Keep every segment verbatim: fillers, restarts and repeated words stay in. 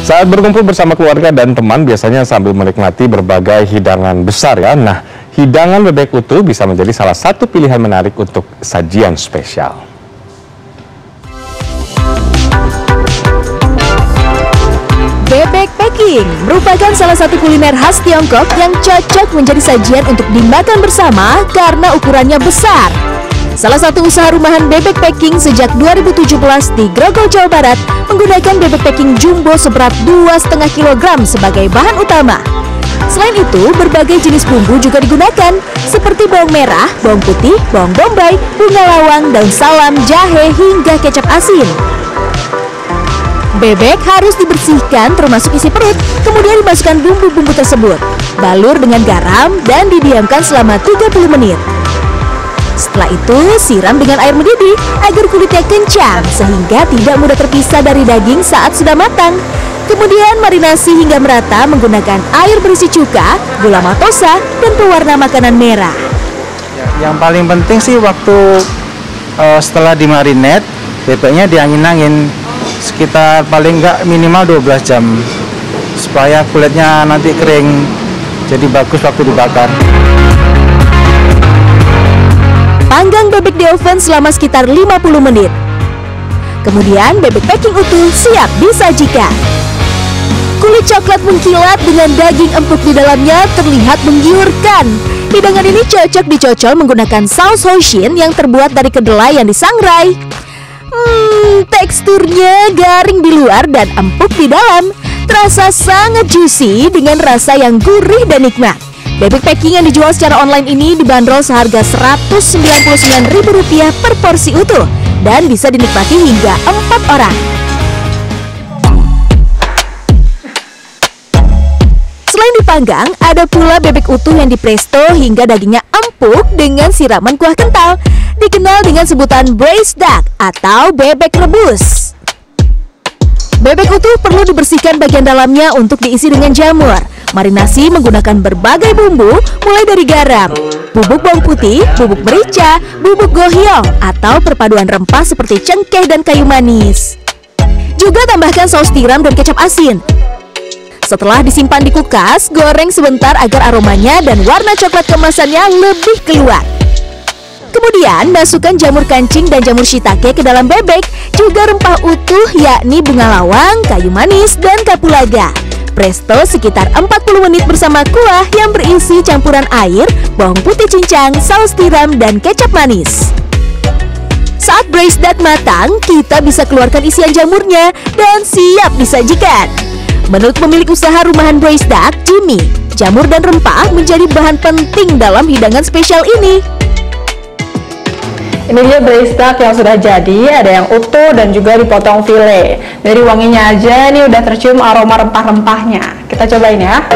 Saat berkumpul bersama keluarga dan teman biasanya sambil menikmati berbagai hidangan besar ya. Nah, hidangan bebek utuh bisa menjadi salah satu pilihan menarik untuk sajian spesial. Bebek packing merupakan salah satu kuliner khas Tiongkok yang cocok menjadi sajian untuk dimakan bersama karena ukurannya besar. Salah satu usaha rumahan bebek packing sejak dua ribu tujuh belas di Grogol, Jawa Barat menggunakan bebek packing jumbo seberat dua koma lima kilogram sebagai bahan utama. Selain itu, berbagai jenis bumbu juga digunakan seperti bawang merah, bawang putih, bawang bombay, bunga lawang, daun salam, jahe, hingga kecap asin. Bebek harus dibersihkan termasuk isi perut, kemudian dimasukkan bumbu-bumbu tersebut, balur dengan garam, dan didiamkan selama tiga puluh menit. Setelah itu, siram dengan air mendidih agar kulitnya kencang sehingga tidak mudah terpisah dari daging saat sudah matang. Kemudian marinasi hingga merata menggunakan air berisi cuka, gula maltosa, dan pewarna makanan merah. Ya, yang paling penting sih waktu uh, setelah dimarinate, bebeknya diangin-angin sekitar paling enggak minimal dua belas jam supaya kulitnya nanti kering, jadi bagus waktu dibakar. Panggang bebek di oven selama sekitar lima puluh menit. Kemudian bebek packing utuh siap disajikan. Kulit coklat mengkilat dengan daging empuk di dalamnya terlihat menggiurkan. Hidangan ini cocok dicocol menggunakan saus Hoshin yang terbuat dari kedelai yang disangrai. Hmm, teksturnya garing di luar dan empuk di dalam. Terasa sangat juicy dengan rasa yang gurih dan nikmat. Bebek packing yang dijual secara online ini dibanderol seharga seratus sembilan puluh sembilan ribu rupiah per porsi utuh dan bisa dinikmati hingga empat orang. Selain dipanggang, ada pula bebek utuh yang dipresto hingga dagingnya empuk dengan siraman kuah kental, dikenal dengan sebutan braised duck atau bebek rebus. Bebek utuh perlu dibersihkan bagian dalamnya untuk diisi dengan jamur. Marinasi menggunakan berbagai bumbu, mulai dari garam, bubuk bawang putih, bubuk merica, bubuk gohyong, atau perpaduan rempah seperti cengkeh dan kayu manis. Juga tambahkan saus tiram dan kecap asin. Setelah disimpan di kulkas, goreng sebentar agar aromanya dan warna coklat kemasannya lebih keluar. Kemudian masukkan jamur kancing dan jamur shiitake ke dalam bebek, juga rempah utuh yakni bunga lawang, kayu manis, dan kapulaga. Presto sekitar empat puluh menit bersama kuah yang berisi campuran air, bawang putih cincang, saus tiram, dan kecap manis. Saat braised duck matang, kita bisa keluarkan isian jamurnya dan siap disajikan. Menurut pemilik usaha rumahan braised duck, Jimmy, jamur dan rempah menjadi bahan penting dalam hidangan spesial ini. Ini dia braised duck yang sudah jadi, ada yang utuh dan juga dipotong file. Dari wanginya aja nih udah tercium aroma rempah-rempahnya. Kita cobain ya.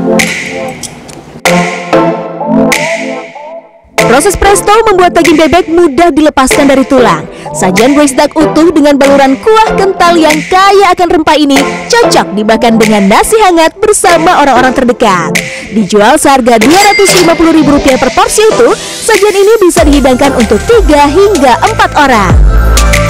Proses presto membuat daging bebek mudah dilepaskan dari tulang. Sajian braised duck utuh dengan baluran kuah kental yang kaya akan rempah ini cocok dimakan dengan nasi hangat bersama orang-orang terdekat. Dijual seharga dua ratus lima puluh ribu rupiah per porsi itu, sajian ini bisa dihidangkan untuk tiga hingga empat orang.